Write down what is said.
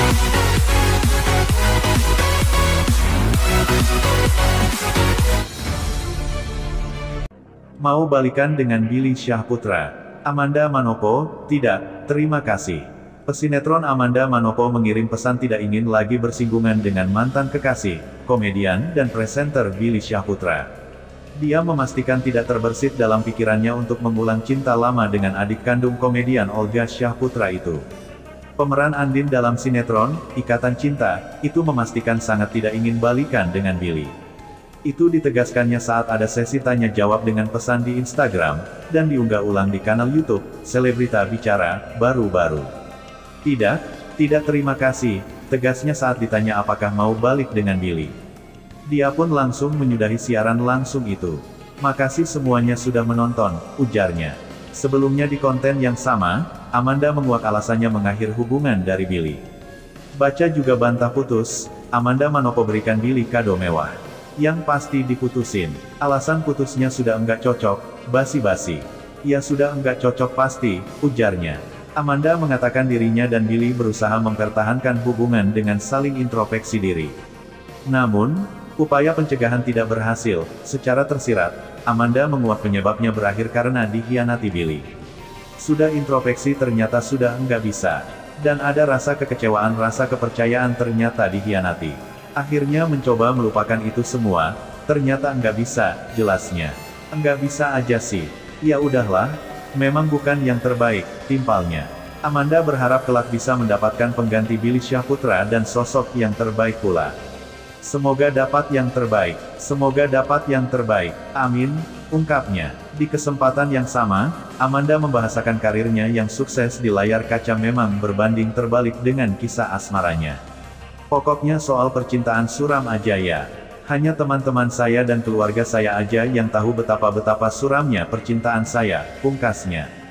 Mau balikan dengan Billy Syahputra? Amanda Manopo, tidak, terima kasih. Pesinetron Amanda Manopo mengirim pesan tidak ingin lagi bersinggungan dengan mantan kekasih, komedian dan presenter Billy Syahputra. Dia memastikan tidak terbersit dalam pikirannya untuk mengulang cinta lama dengan adik kandung komedian Olga Syahputra itu. Pemeran Andin dalam sinetron, Ikatan Cinta, itu memastikan sangat tidak ingin balikan dengan Billy. Itu ditegaskannya saat ada sesi tanya jawab dengan pesan di Instagram, dan diunggah ulang di kanal YouTube, Selebrita Bicara, baru-baru. Tidak terima kasih, tegasnya saat ditanya apakah mau balik dengan Billy. Dia pun langsung menyudahi siaran langsung itu. Makasih semuanya sudah menonton, ujarnya. Sebelumnya di konten yang sama, Amanda menguak alasannya mengakhir hubungan dari Billy. Baca juga bantah putus, Amanda Manopo berikan Billy kado mewah. Yang pasti diputusin. Alasan putusnya sudah enggak cocok, basi-basi. Ya sudah enggak cocok pasti, ujarnya. Amanda mengatakan dirinya dan Billy berusaha mempertahankan hubungan dengan saling introspeksi diri. Namun, upaya pencegahan tidak berhasil. Secara tersirat, Amanda menguak penyebabnya berakhir karena dikhianati Billy. Sudah introspeksi ternyata sudah enggak bisa. Dan ada rasa kekecewaan, rasa kepercayaan ternyata dikhianati. Akhirnya mencoba melupakan itu semua, ternyata enggak bisa, jelasnya. Enggak bisa aja sih. Ya udahlah, memang bukan yang terbaik, timpalnya. Amanda berharap kelak bisa mendapatkan pengganti Billy Syahputra dan sosok yang terbaik pula. Semoga dapat yang terbaik, semoga dapat yang terbaik, amin, ungkapnya. Di kesempatan yang sama, Amanda membahasakan karirnya yang sukses di layar kaca memang berbanding terbalik dengan kisah asmaranya. Pokoknya soal percintaan suram aja ya. Hanya teman-teman saya dan keluarga saya aja yang tahu betapa suramnya percintaan saya, pungkasnya.